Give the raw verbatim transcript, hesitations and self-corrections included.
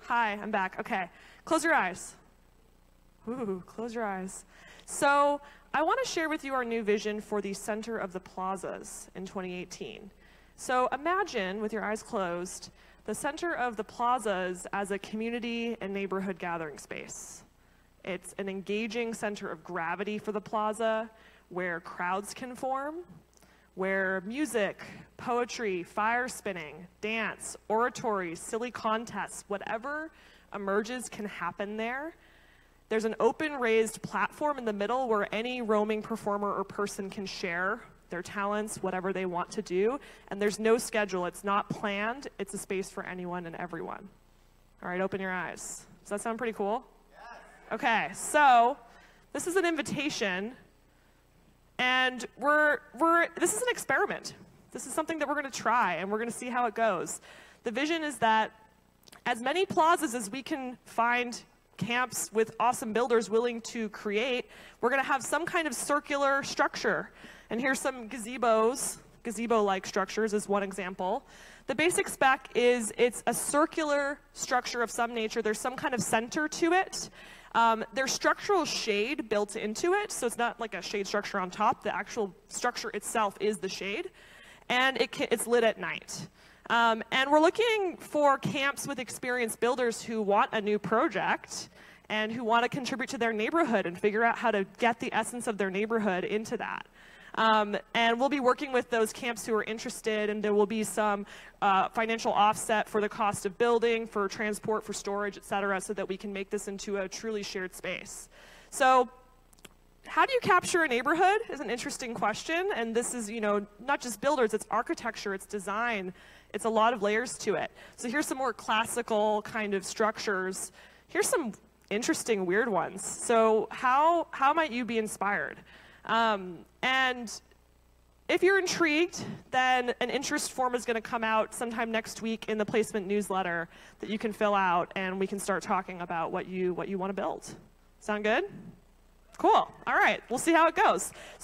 Hi, I'm back. Okay, close your eyes. Ooh, close your eyes. So I want to share with you our new vision for the Center of the Plazas in twenty eighteen. So imagine, with your eyes closed, the Center of the Plazas as a community and neighborhood gathering space. It's an engaging center of gravity for the plaza where crowds can form, where music, poetry, fire spinning, dance, oratory, silly contests, whatever emerges can happen there. There's an open raised platform in the middle where any roaming performer or person can share their talents, whatever they want to do, and there's no schedule. It's not planned. It's a space for anyone and everyone. All right, open your eyes. Does that sound pretty cool? Yes. Okay, so this is an invitation, and we're, we're, this is an experiment. This is something that we're going to try, and we're going to see how it goes. The vision is that as many plazas as we can find camps with awesome builders willing to create, we're going to have some kind of circular structure. And here's some gazebos, gazebo-like structures is one example. The basic spec is it's a circular structure of some nature. There's some kind of center to it. Um, there's structural shade built into it, so it's not like a shade structure on top. The actual structure itself is the shade, and it can, it's lit at night. Um, and we're looking for camps with experienced builders who want a new project and who want to contribute to their neighborhood and figure out how to get the essence of their neighborhood into that. Um, and we'll be working with those camps who are interested, and there will be some uh, financial offset for the cost of building, for transport, for storage, et cetera, so that we can make this into a truly shared space. So how do you capture a neighborhood is an interesting question, and this is, you know, not just builders, it's architecture, it's design, it's a lot of layers to it. So here's some more classical kind of structures. Here's some interesting, weird ones. So how, how might you be inspired? Um, and if you're intrigued, then an interest form is going to come out sometime next week in the placement newsletter that you can fill out, and we can start talking about what you, what you want to build. Sound good? Cool. All right. We'll see how it goes.